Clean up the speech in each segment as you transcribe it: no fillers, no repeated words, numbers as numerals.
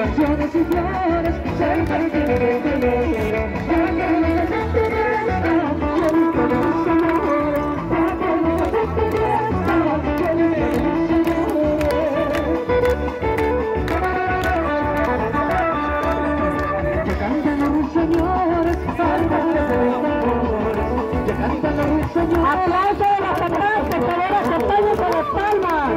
canciones y flores, soy para ti de color. Aplauso de las atrás, por favor, acompañen con las palmas.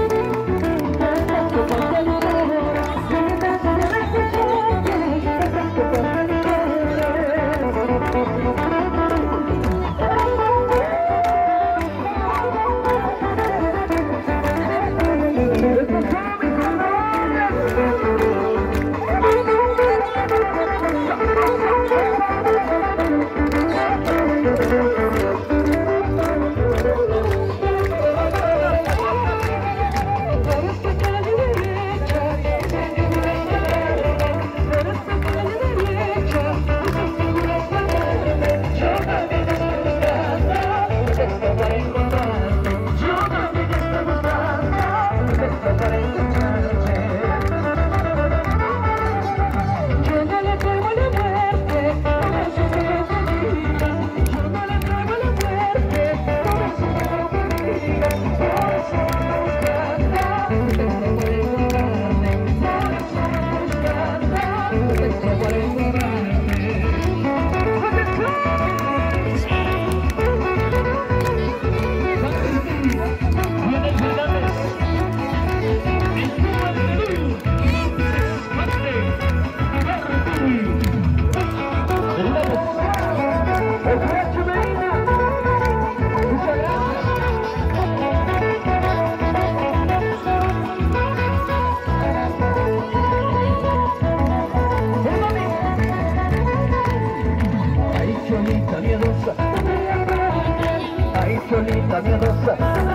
Cholita miedosa,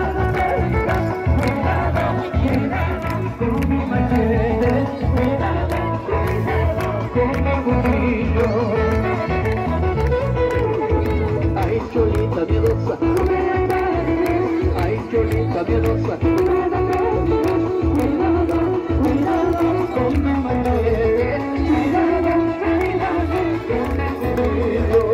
con mi machete, con mi cuchillo. Ay, Cholita miedosa, ay, Cholita miedosa, cuidado con mi machete, cuidado con mi cuchillo.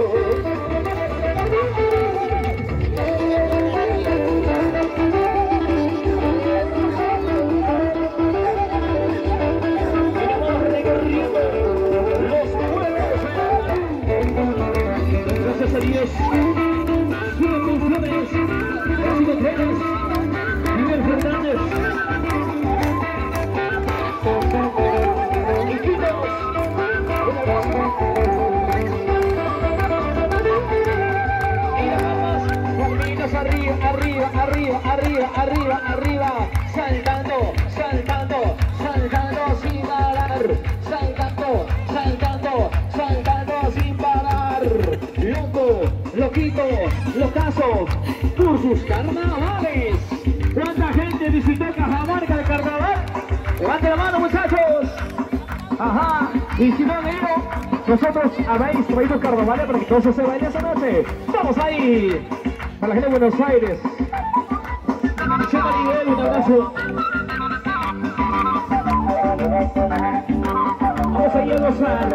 Dios, Juan Flores, Francisco Pérez, Miguel Fernández, y las damas, palmitas arriba, arriba, arriba, arriba, arriba, arriba, saltando, saltando, saltando sin parar, saltando, saltando, saltando sin parar. Loco, loquito, locazo, por sus carnavales. ¿Cuánta gente visitó Cajamarca de carnaval? Levante la mano, muchachos. Ajá, y si no han ido, nosotros habéis traído carnavales para que todos se vayan esa noche. ¡Vamos ahí! Para la gente de Buenos Aires. Chema Miguel, un abrazo. Vamos ahí a gozar.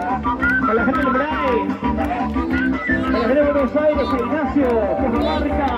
Para la gente de Bray. Para la gente de Buenos Aires, Ignacio, Cajamarca.